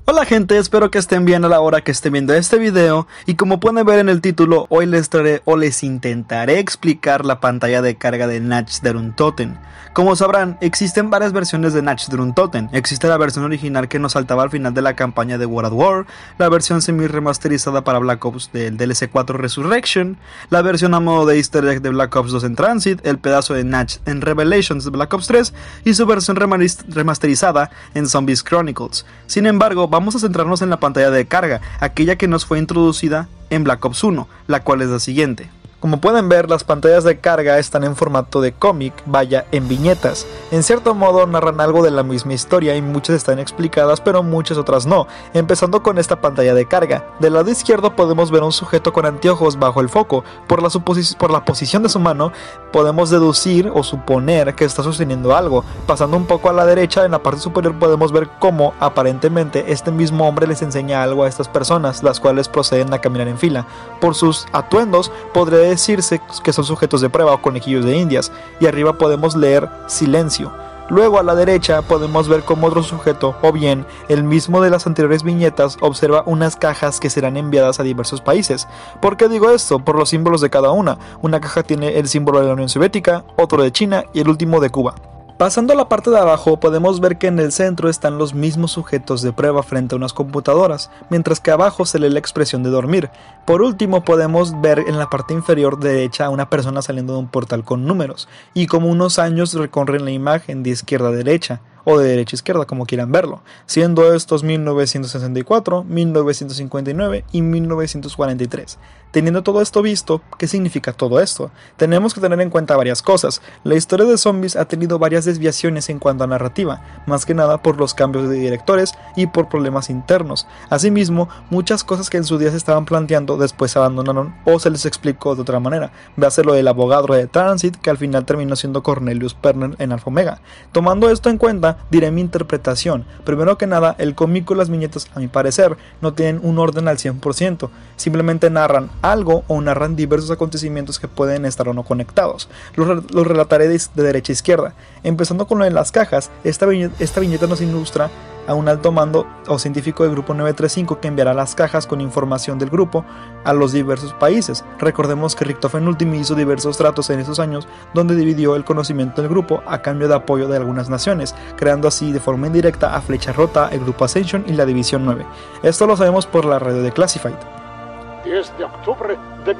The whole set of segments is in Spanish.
Hola gente, espero que estén bien a la hora que estén viendo este video y como pueden ver en el título, hoy les traeré o les intentaré explicar la pantalla de carga de Nacht der Untoten. Como sabrán, existen varias versiones de Nacht der Untoten. Existe la versión original que nos saltaba al final de la campaña de World at War, la versión semi-remasterizada para Black Ops del DLC 4 Resurrection, la versión a modo de easter egg de Black Ops 2 en Transit, el pedazo de Nacht en Revelations de Black Ops 3 y su versión remasterizada en Zombies Chronicles. Sin embargo, vamos a centrarnos en la pantalla de carga, aquella que nos fue introducida en Black Ops 1, la cual es la siguiente. Como pueden ver, las pantallas de carga están en formato de cómic, vaya, en viñetas. En cierto modo narran algo de la misma historia y muchas están explicadas, pero muchas otras no. Empezando con esta pantalla de carga. Del lado izquierdo podemos ver a un sujeto con anteojos bajo el foco. Por la posición de su mano, podemos deducir o suponer que está sosteniendo algo. Pasando un poco a la derecha, en la parte superior podemos ver cómo, aparentemente, este mismo hombre les enseña algo a estas personas, las cuales proceden a caminar en fila. Por sus atuendos, podría decirse que son sujetos de prueba o conejillos de indias, y arriba podemos leer silencio. Luego a la derecha podemos ver cómo otro sujeto, o bien el mismo de las anteriores viñetas, observa unas cajas que serán enviadas a diversos países. ¿Por qué digo esto? Por los símbolos de cada una. Una caja tiene el símbolo de la Unión Soviética, otro de China y el último de Cuba. Pasando a la parte de abajo podemos ver que en el centro están los mismos sujetos de prueba frente a unas computadoras, mientras que abajo se lee la expresión de dormir. Por último podemos ver en la parte inferior derecha a una persona saliendo de un portal con números, y como unos años recorren la imagen de izquierda a derecha, o de derecha a izquierda como quieran verlo, siendo estos 1964, 1959 y 1943. Teniendo todo esto visto, ¿qué significa todo esto? Tenemos que tener en cuenta varias cosas. La historia de Zombies ha tenido varias desviaciones en cuanto a narrativa, más que nada por los cambios de directores y por problemas internos. Asimismo, muchas cosas que en su día se estaban planteando después se abandonaron o se les explicó de otra manera. Véase lo del abogado de Transit, que al final terminó siendo Cornelius Perner en Alpha Omega. Tomando esto en cuenta, diré mi interpretación. Primero que nada, el cómic y las viñetas, a mi parecer, no tienen un orden al 100%, simplemente narran algo o narran diversos acontecimientos que pueden estar o no conectados. Los relataré de derecha a izquierda. Empezando con lo de las cajas, esta viñeta nos ilustra a un alto mando o científico del grupo 935 que enviará las cajas con información del grupo a los diversos países. Recordemos que Richtofen Ultimi hizo diversos tratos en esos años donde dividió el conocimiento del grupo a cambio de apoyo de algunas naciones, creando así de forma indirecta a Flecha Rota, el grupo Ascension y la División 9. Esto lo sabemos por la radio de Classified. 10 de octubre de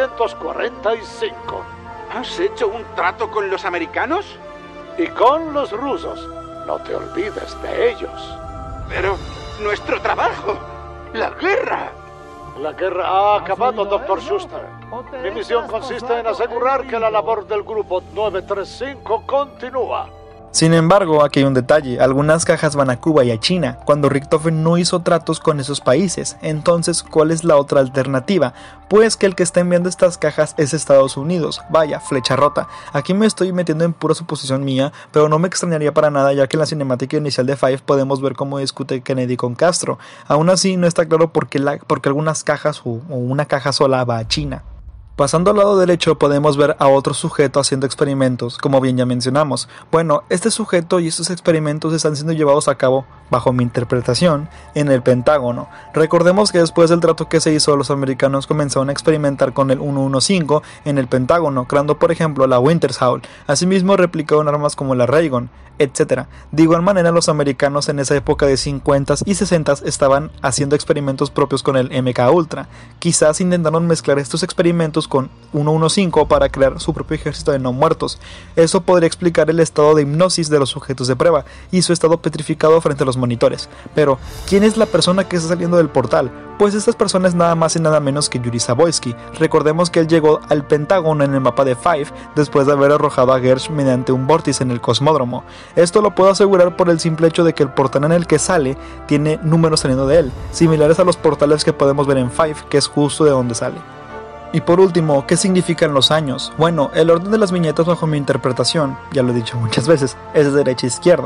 1945. ¿Has hecho un trato con los americanos? Y con los rusos. No te olvides de ellos. Pero nuestro trabajo, la guerra. La guerra ha acabado, Dr. Schuster. Mi misión consiste en asegurar que la labor del grupo 935 continúa. Sin embargo, aquí hay un detalle, algunas cajas van a Cuba y a China, cuando Richtofen no hizo tratos con esos países. Entonces, ¿cuál es la otra alternativa? Pues que el que está enviando estas cajas es Estados Unidos, vaya, Flecha Rota. Aquí me estoy metiendo en pura suposición mía, pero no me extrañaría para nada ya que en la cinemática inicial de Five podemos ver cómo discute Kennedy con Castro. Aún así, no está claro por qué algunas cajas o una caja sola va a China. Pasando al lado derecho podemos ver a otro sujeto haciendo experimentos, como bien ya mencionamos. Bueno, este sujeto y estos experimentos están siendo llevados a cabo, bajo mi interpretación, en el Pentágono. Recordemos que después del trato que se hizo, los americanos comenzaron a experimentar con el 115 en el Pentágono, creando por ejemplo la Winter's Howl. Asimismo replicaron armas como la Raygun, etc. De igual manera, los americanos en esa época de 50s y 60s estaban haciendo experimentos propios con el MK Ultra. Quizás intentaron mezclar estos experimentos con 115 para crear su propio ejército de no muertos. Eso podría explicar el estado de hipnosis de los sujetos de prueba y su estado petrificado frente a los monitores. Pero, ¿quién es la persona que está saliendo del portal? Pues estas personas nada más y nada menos que Yuri Zaboyski. Recordemos que él llegó al Pentágono en el mapa de Five después de haber arrojado a Gersh mediante un vórtice en el cosmódromo. Esto lo puedo asegurar por el simple hecho de que el portal en el que sale tiene números saliendo de él, similares a los portales que podemos ver en Five, que es justo de donde sale. Y por último, ¿qué significan los años? Bueno, el orden de las viñetas bajo mi interpretación, ya lo he dicho muchas veces, es de derecha a izquierda.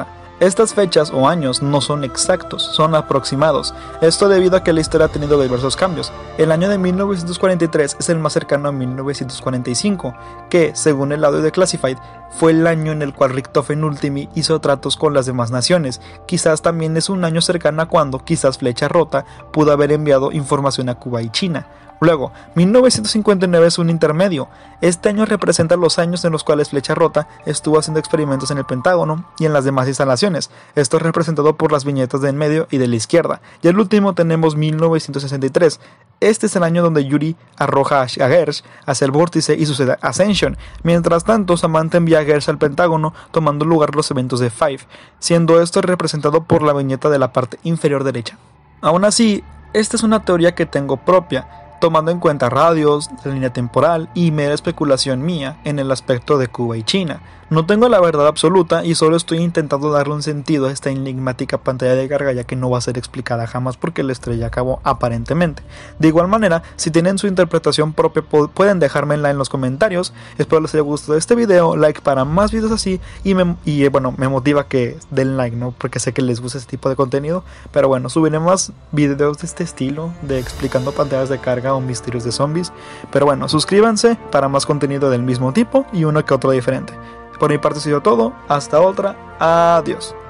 Estas fechas o años no son exactos, son aproximados, esto debido a que la historia ha tenido diversos cambios. El año de 1943 es el más cercano a 1945, que, según el audio de Classified, fue el año en el cual Richtofen Ultimi hizo tratos con las demás naciones. Quizás también es un año cercano a cuando, quizás Flecha Rota, pudo haber enviado información a Cuba y China. Luego, 1959 es un intermedio. Este año representa los años en los cuales Flecha Rota estuvo haciendo experimentos en el Pentágono y en las demás instalaciones. Esto es representado por las viñetas de en medio y de la izquierda. Y al último tenemos 1963. Este es el año donde Yuri arroja a Gersh hacia el vórtice y sucede Ascension. Mientras tanto, Samantha envía a Gersh al Pentágono, tomando lugar los eventos de Five, siendo esto representado por la viñeta de la parte inferior derecha. Aún así, esta es una teoría que tengo propia, tomando en cuenta radios, la línea temporal y mera especulación mía en el aspecto de Cuba y China. No tengo la verdad absoluta y solo estoy intentando darle un sentido a esta enigmática pantalla de carga, ya que no va a ser explicada jamás porque la estrella acabó aparentemente. De igual manera, si tienen su interpretación propia pueden dejármela en los comentarios. Espero les haya gustado este video, like para más videos así y me motiva que den like, ¿no? Porque sé que les gusta este tipo de contenido. Pero bueno, subiré más videos de este estilo, de explicando pantallas de carga o misterios de zombies. Pero bueno, suscríbanse para más contenido del mismo tipo y uno que otro diferente. Por mi parte ha sido todo, hasta otra, adiós.